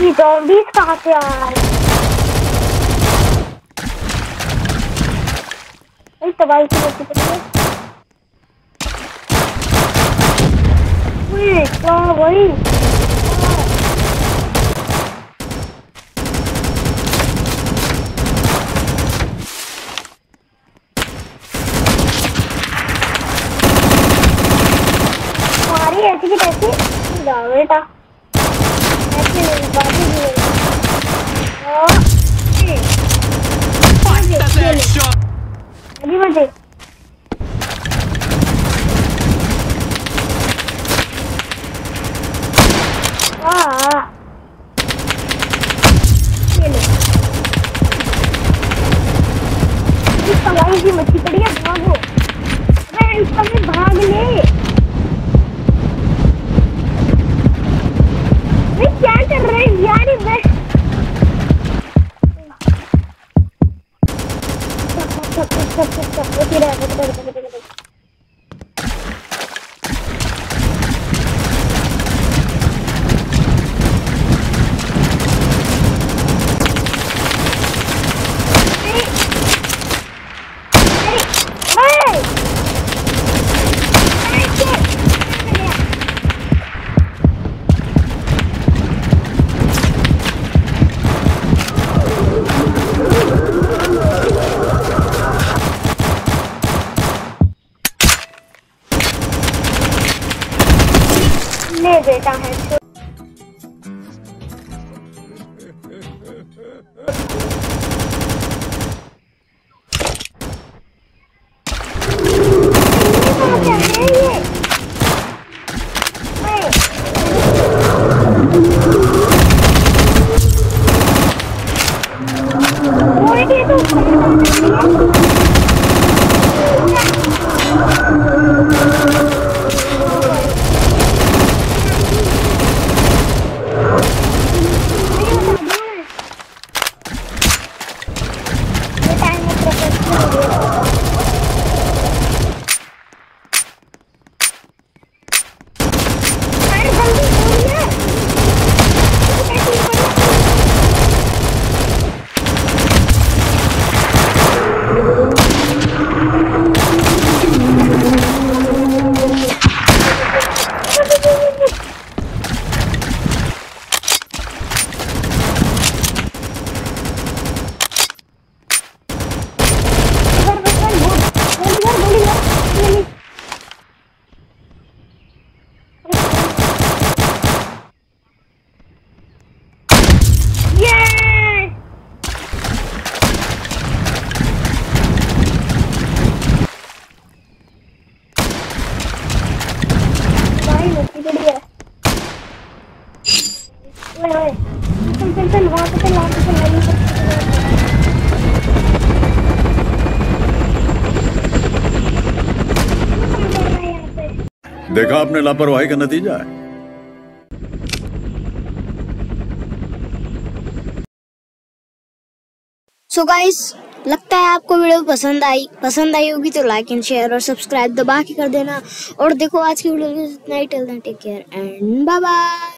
ये ज़ॉम्बीज़ कहाँ से आए? इस तबाही की वजह से क्या भाई? हमारी ऐसी की तैसी जाओ बेटा, ऐसे नहीं बातें नहीं अभी मजे की मच्छी पड़ी है, भागो भाग ले। क्या कर रहे हैं यार? ले बेटा है देखा आपने लापरवाही का नतीजा है। सो गाइस, लगता है आपको वीडियो पसंद आई होगी तो लाइक एंड शेयर और सब्सक्राइब दबा के कर देना। और देखो आज की वीडियो में इतना ही। Till then take care and bye bye.